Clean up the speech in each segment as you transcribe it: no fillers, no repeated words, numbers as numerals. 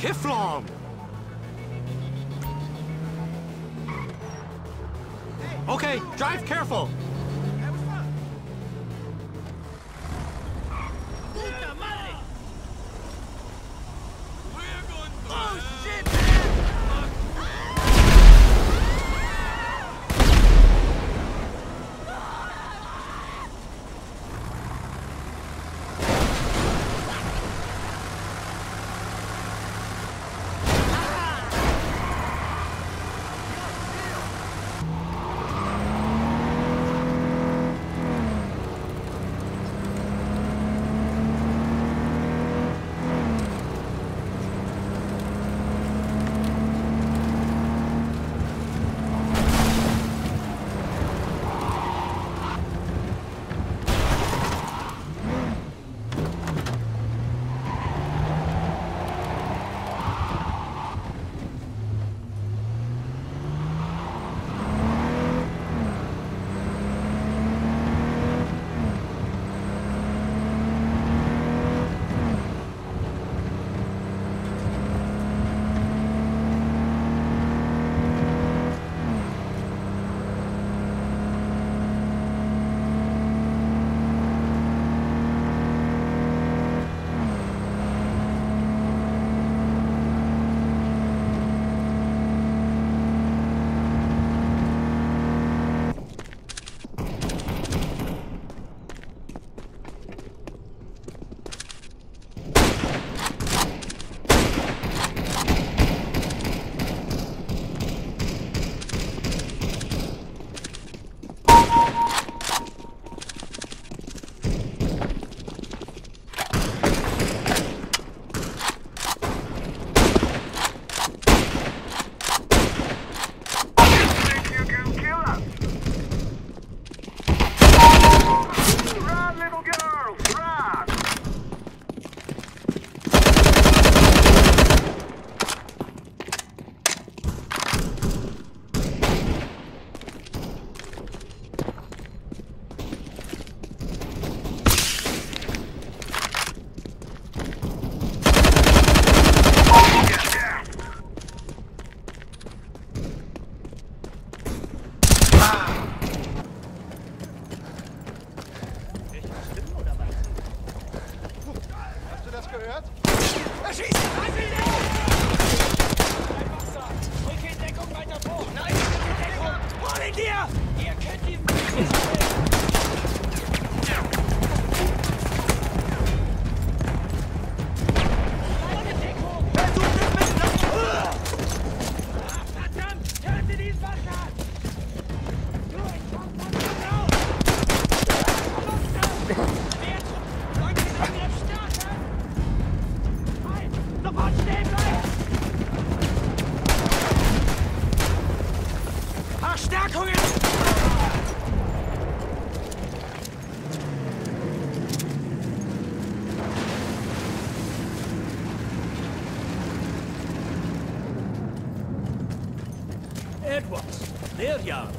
Kiflom! Okay, drive careful! Edwards, there you are.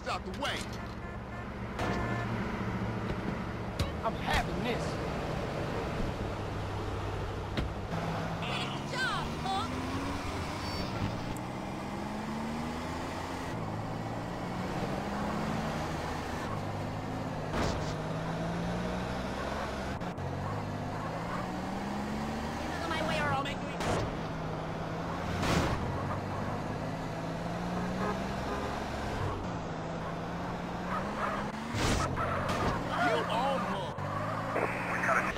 out the way. I'm having this. Good job, punk! Get out of my way or I'll make you eat. You own one.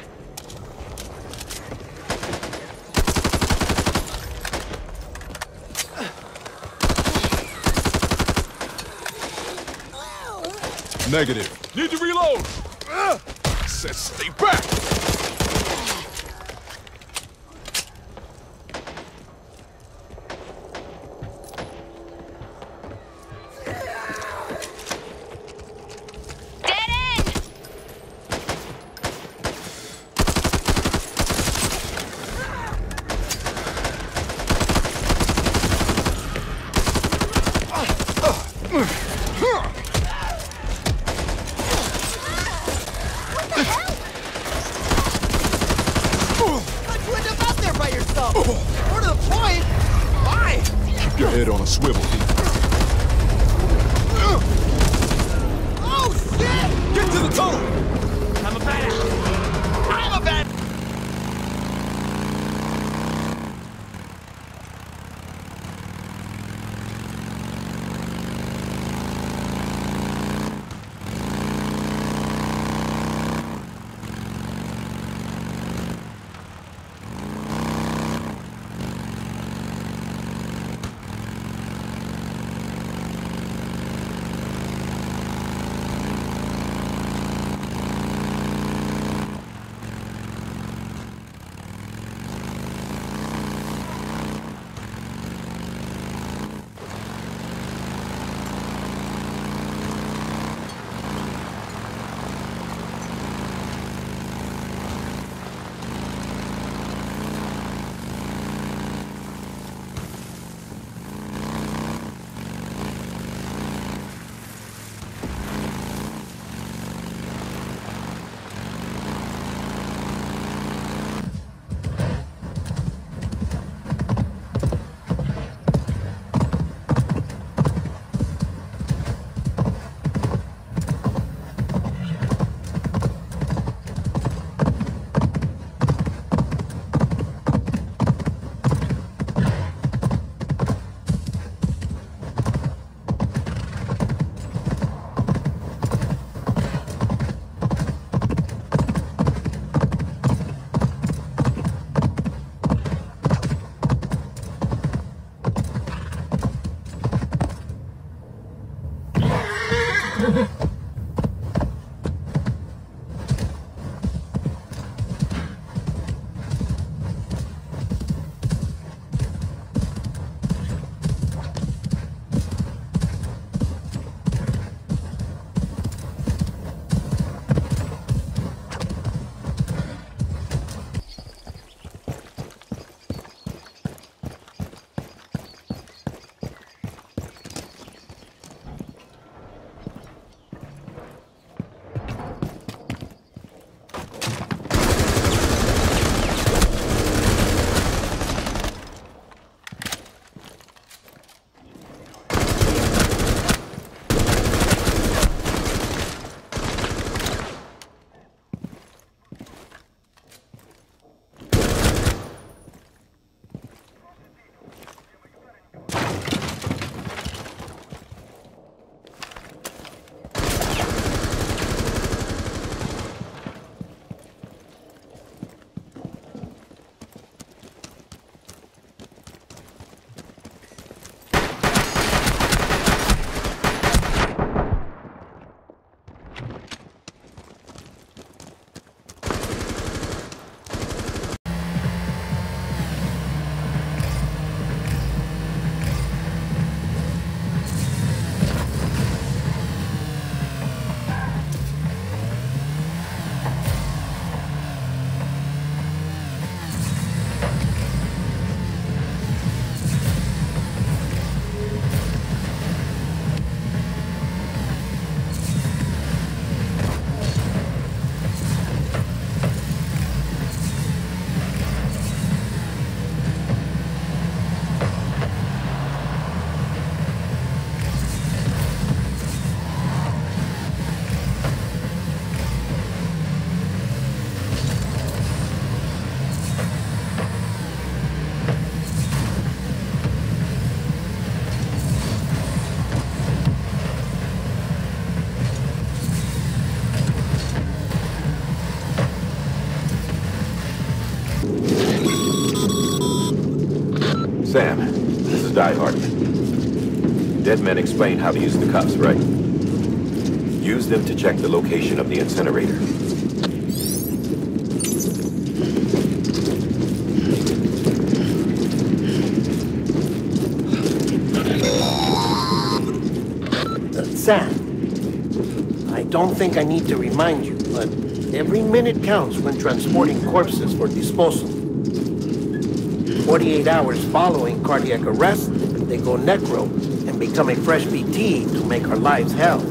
Negative. Need to reload. Said stay back. Dead end! How'd you end up out there by yourself? More to the point, why? Keep your head on a swivel. Oh, shit! Get to the tunnel. I'm a badass. I'm a bad... Sam, this is Die Hard. Dead men explained how to use the cuffs, right? Use them to check the location of the incinerator. Sam, I don't think I need to remind you, but every minute counts when transporting corpses for disposal. 48 hours following cardiac arrest, they go necro and become a fresh BT to make our lives hell.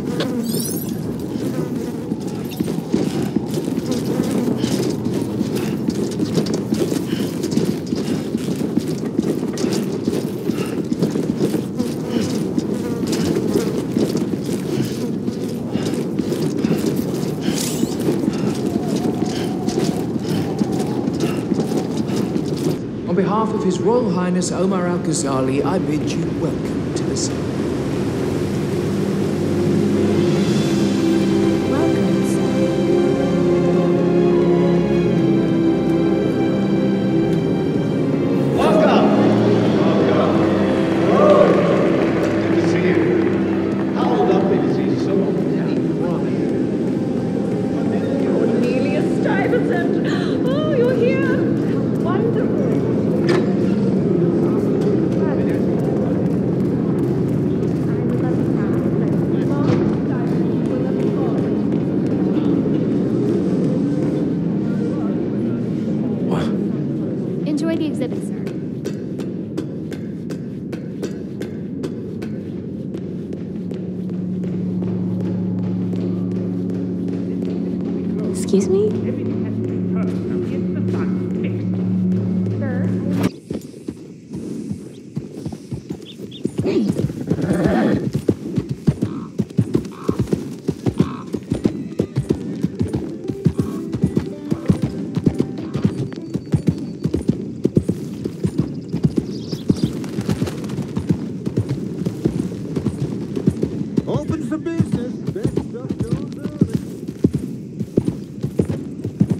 On behalf of His Royal Highness Omar Al-Ghazali, I bid you welcome to the city. Oh, you're here! Wonderful! Enjoy the exhibit, sir. Excuse me? Open for business. Best stuff goes early.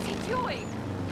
he doing?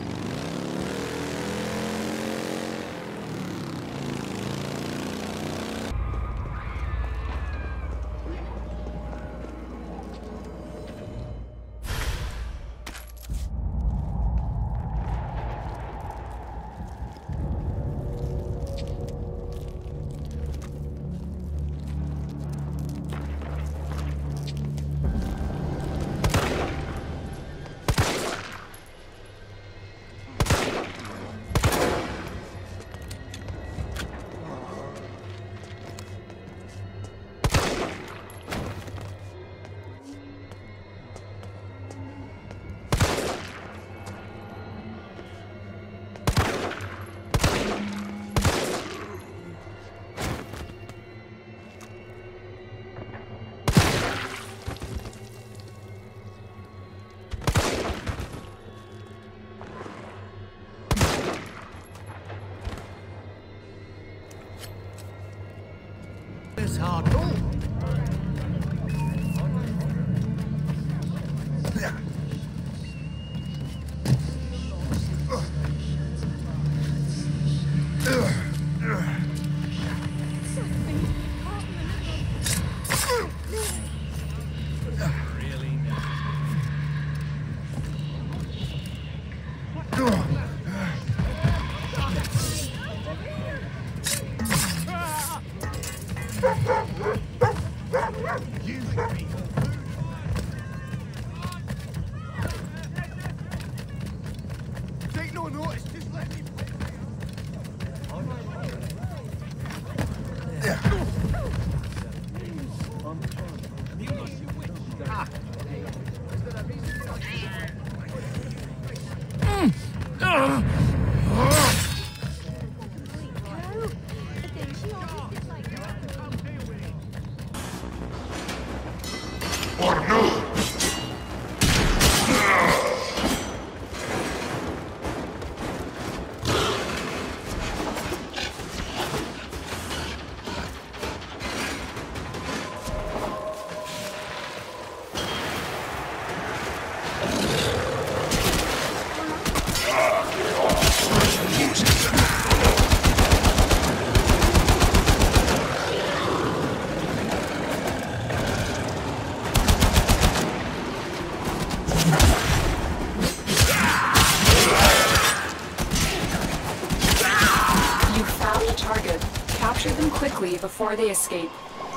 This hard goal. Take no notice, just let me play. Capture them quickly before they escape.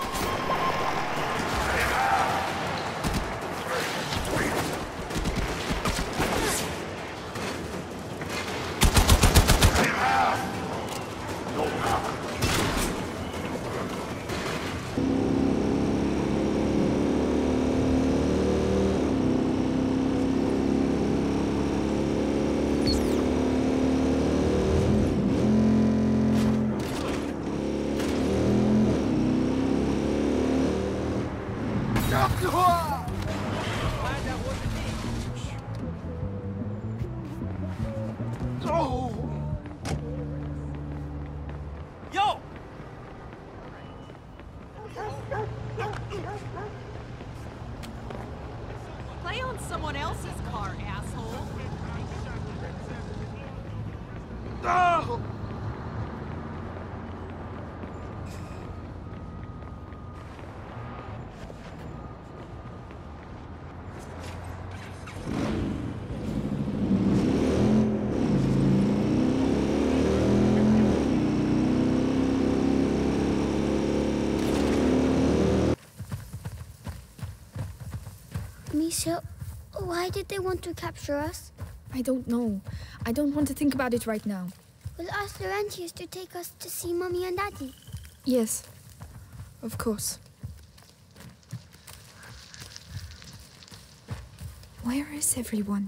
Yo! Play on someone else's car, asshole. Oh! Misha, why did they want to capture us? I don't know. I don't want to think about it right now. We'll ask Laurentius to take us to see Mommy and Daddy. Yes, of course. Where is everyone?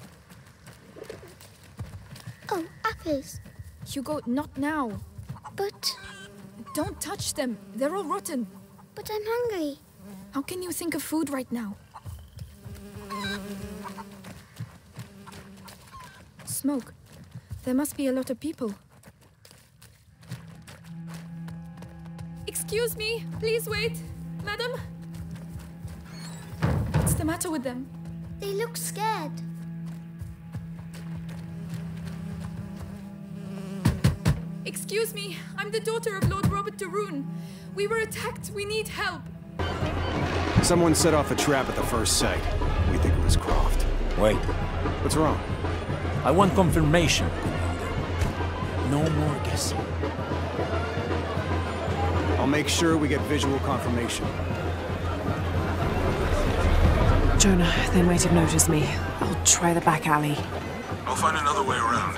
Oh, apples. Hugo, not now. But... Don't touch them. They're all rotten. But I'm hungry. How can you think of food right now? Smoke. There must be a lot of people. Excuse me. Please wait. Madam? What's the matter with them? They look scared. Excuse me, I'm the daughter of Lord Robert de Rune. We were attacked. We need help. Someone set off a trap at the first sight. We think it was Croft. Wait. What's wrong? I want confirmation, Commander. No more guessing. I'll make sure we get visual confirmation. Jonah, they might have noticed me. I'll try the back alley. I'll find another way around.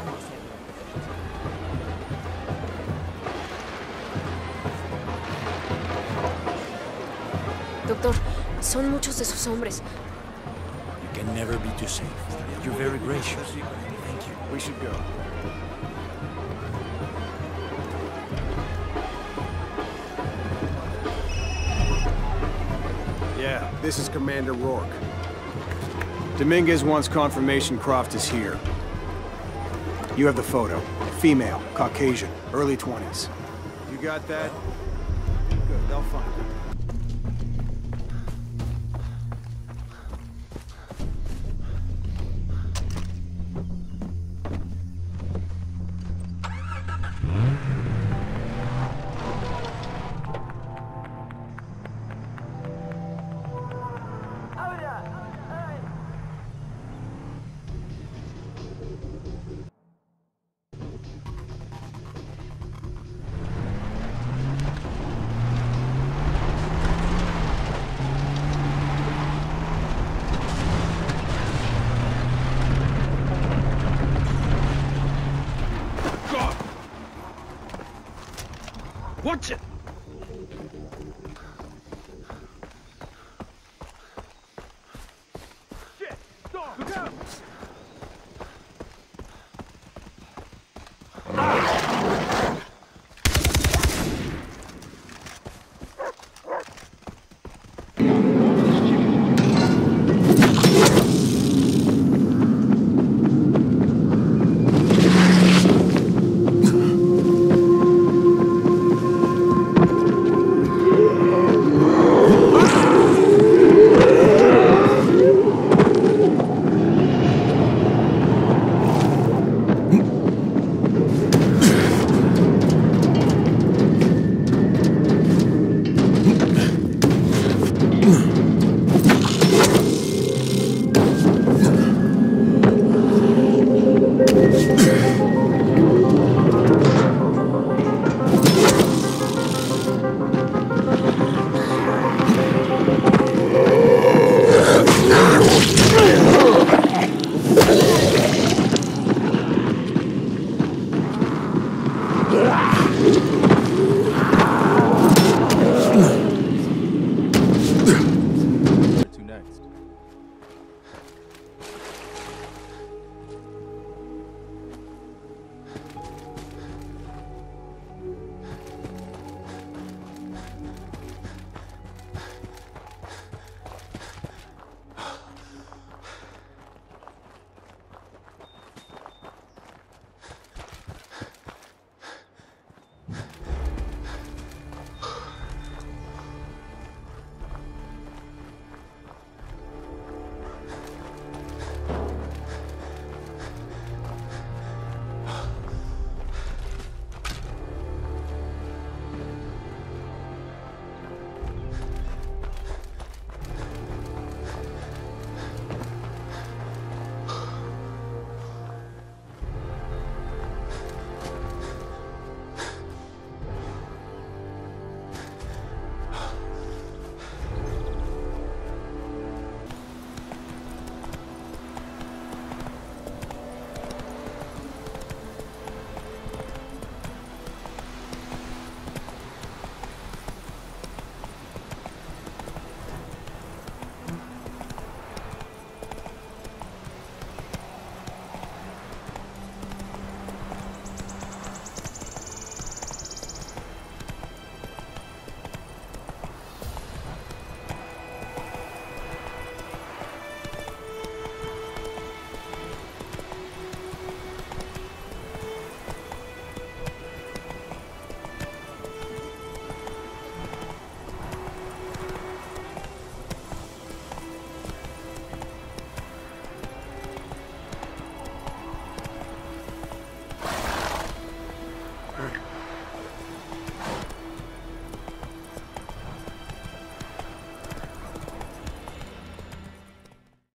Doctor, son muchos de sus hombres. You can never be too safe. You're very gracious. Thank you. We should go. Yeah, this is Commander Rourke. Dominguez wants confirmation Croft is here. You have the photo. Female, Caucasian, early 20s. You got that? Good, they'll find her. Watch it! Shit! Stop! Look out!